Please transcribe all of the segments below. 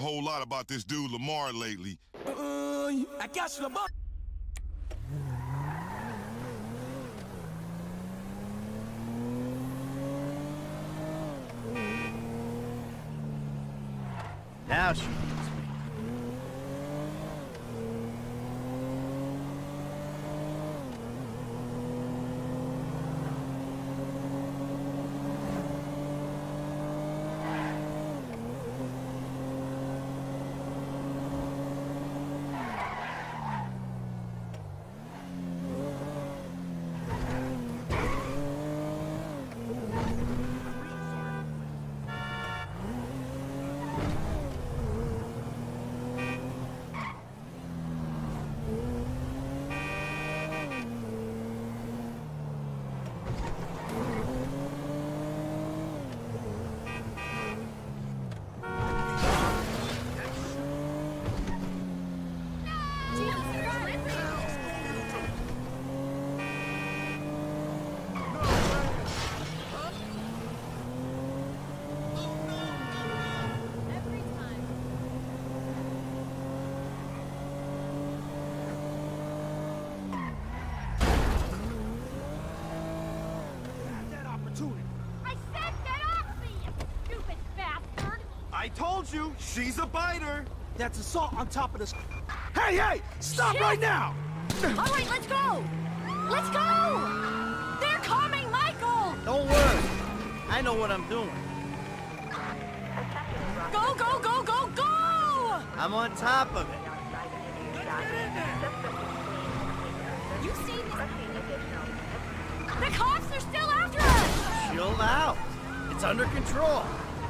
whole lot about this dude Lamar lately. I got you, Lamar. Now she needs me. I said get off me, you stupid bastard! I told you, she's a biter. That's assault on top of this. Hey, hey! Stop right now! All right, let's go! Let's go! They're coming, Michael! Don't worry. I know what I'm doing. Go, go, go, go, go! I'm on top of it. You see this? The cops are still after us! Chill out. It's under control.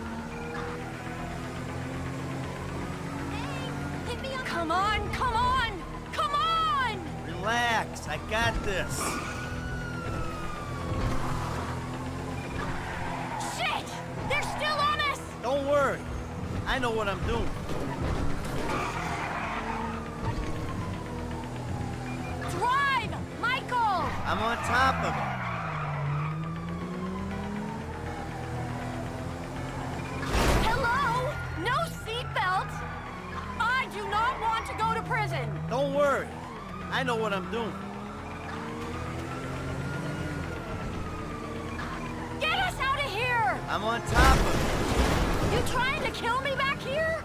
Hit me up. Come on, come on, come on! Relax. I got this. Shit! They're still on us! Don't worry. I know what I'm doing. Drive, Michael! I'm on top of it. Hello? No seatbelt? I do not want to go to prison. Don't worry. I know what I'm doing. Get us out of here! I'm on top of it. You trying to kill me back here?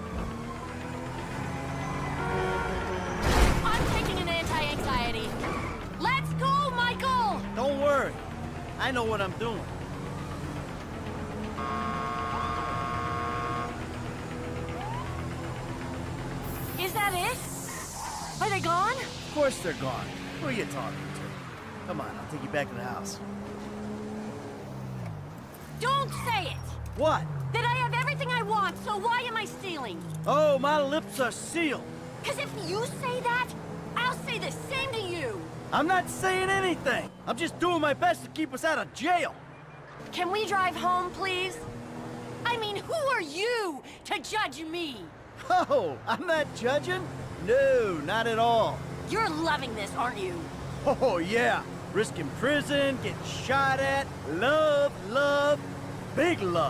I'm taking an anti-anxiety. Let's go, Michael! Don't worry. I know what I'm doing. Is that it? Are they gone? Of course they're gone. Who are you talking to? Come on, I'll take you back to the house. Don't say it! What? That I have everything I want, so why am I stealing? Oh, my lips are sealed. Because if you say that, I'll say the same to you. I'm not saying anything. I'm just doing my best to keep us out of jail. Can we drive home, please? I mean, who are you to judge me? Oh, I'm not judging? No, not at all. You're loving this, aren't you? Oh, yeah. Risking prison, getting shot at, love, love, big love.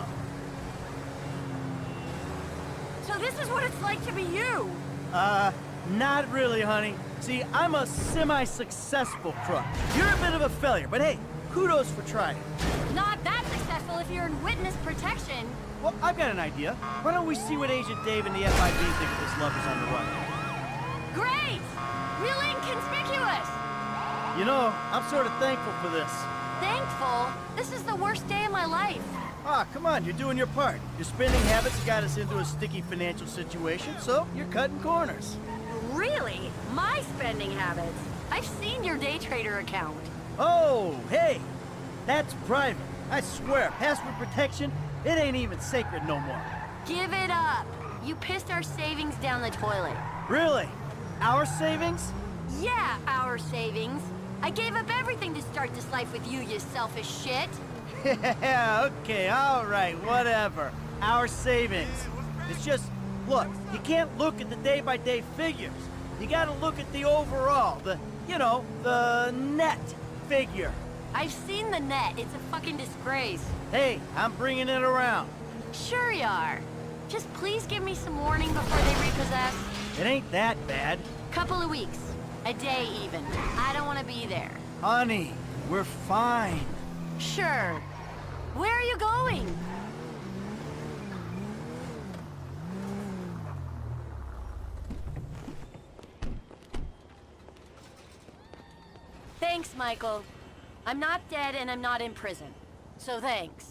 So this is what it's like to be you. Not really, honey. See, I'm a semi-successful crook. You're a bit of a failure, but hey, kudos for trying. Not that successful if you're in witness protection. Well, I've got an idea. Why don't we see what Agent Dave and the FIB think of this Lovers on the Run? Great! Real inconspicuous! You know, I'm sort of thankful for this. Thankful? This is the worst day of my life. Ah, come on, you're doing your part. Your spending habits got us into a sticky financial situation, so you're cutting corners. Really? My spending habits? I've seen your day trader account. Oh, hey! That's private. I swear, password protection, it ain't even sacred no more. Give it up. You pissed our savings down the toilet. Really? Our savings? Yeah, our savings. I gave up everything to start this life with you, you selfish shit. Yeah, okay, all right, whatever. Our savings. It's just, look, you can't look at the day-by-day figures. You gotta look at the overall, the net figure. I've seen the net. It's a fucking disgrace. Hey, I'm bringing it around. Sure you are. Just please give me some warning before they repossess. It ain't that bad. Couple of weeks. A day even. I don't want to be there. Honey, we're fine. Sure. Where are you going? Thanks, Michael. I'm not dead and I'm not in prison. So thanks.